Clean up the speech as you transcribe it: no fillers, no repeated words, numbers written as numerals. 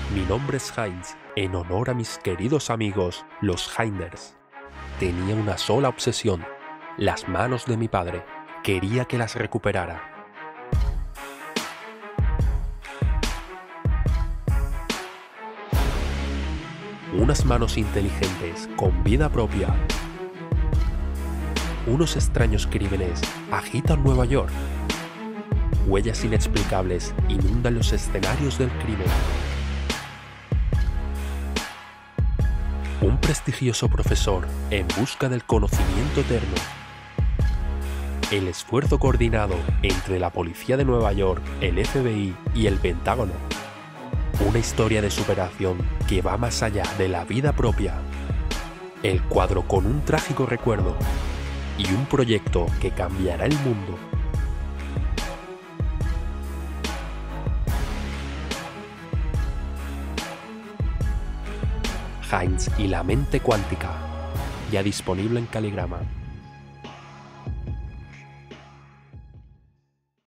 Mi nombre es Heinz, en honor a mis queridos amigos, los Heinders. Tenía una sola obsesión, las manos de mi padre. Quería que las recuperara. Unas manos inteligentes, con vida propia. Unos extraños crímenes agitan Nueva York. Huellas inexplicables inundan los escenarios del crimen. Un prestigioso profesor en busca del conocimiento eterno. El esfuerzo coordinado entre la policía de Nueva York, el FBI y el Pentágono. Una historia de superación que va más allá de la vida propia. El cuadro con un trágico recuerdo y un proyecto que cambiará el mundo. Heinz y la mente cuántica, ya disponible en Caligrama.